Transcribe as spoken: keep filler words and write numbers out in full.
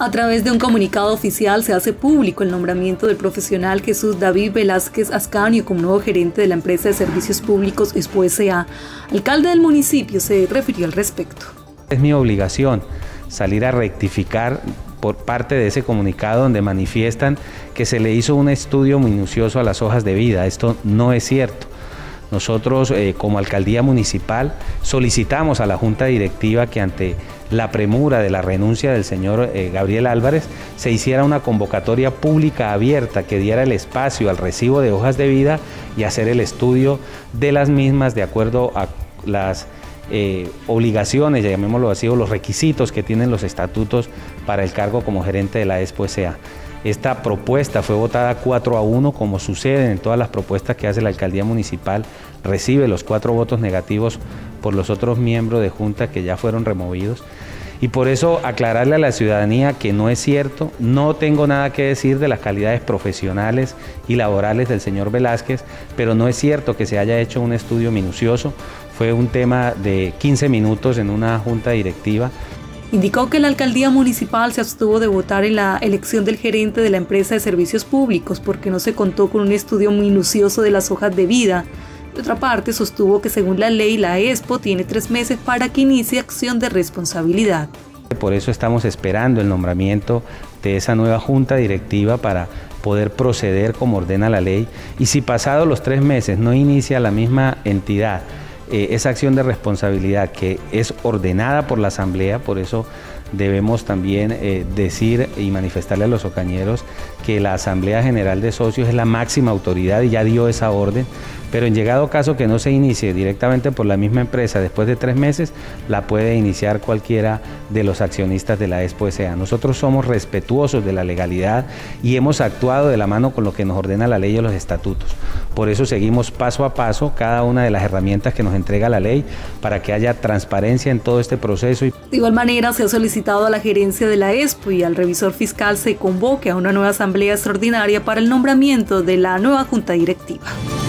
A través de un comunicado oficial se hace público el nombramiento del profesional Jesús David Velázquez Ascanio como nuevo gerente de la empresa de servicios públicos Expo S A El alcalde del municipio se refirió al respecto. Es mi obligación salir a rectificar por parte de ese comunicado donde manifiestan que se le hizo un estudio minucioso a las hojas de vida. Esto no es cierto. Nosotros eh, como alcaldía municipal solicitamos a la junta directiva que ante la premura de la renuncia del señor eh, Gabriel Álvarez se hiciera una convocatoria pública abierta que diera el espacio al recibo de hojas de vida y hacer el estudio de las mismas de acuerdo a las eh, obligaciones, llamémoslo así, o los requisitos que tienen los estatutos para el cargo como gerente de la Expo S A Esta propuesta fue votada cuatro a uno, como sucede en todas las propuestas que hace la alcaldía municipal, recibe los cuatro votos negativos por los otros miembros de junta que ya fueron removidos. Y por eso aclararle a la ciudadanía que no es cierto, no tengo nada que decir de las calidades profesionales y laborales del señor Velázquez, pero no es cierto que se haya hecho un estudio minucioso, fue un tema de quince minutos en una junta directiva. Indicó que la alcaldía municipal se abstuvo de votar en la elección del gerente de la empresa de servicios públicos porque no se contó con un estudio minucioso de las hojas de vida. De otra parte, sostuvo que según la ley, la Expo tiene tres meses para que inicie acción de responsabilidad. Por eso estamos esperando el nombramiento de esa nueva junta directiva para poder proceder como ordena la ley. Y si pasados los tres meses no inicia la misma entidad eh, esa acción de responsabilidad que es ordenada por la asamblea, por eso debemos también eh, decir y manifestarle a los ocañeros que la Asamblea General de Socios es la máxima autoridad y ya dio esa orden, pero en llegado caso que no se inicie directamente por la misma empresa después de tres meses, la puede iniciar cualquiera de los accionistas de la Expo S A Nosotros somos respetuosos de la legalidad y hemos actuado de la mano con lo que nos ordena la ley y los estatutos. Por eso seguimos paso a paso cada una de las herramientas que nos entrega la ley para que haya transparencia en todo este proceso. De igual manera, se ha solicitado a la gerencia de la Expo y al revisor fiscal se convoque a una nueva asamblea extraordinaria para el nombramiento de la nueva junta directiva.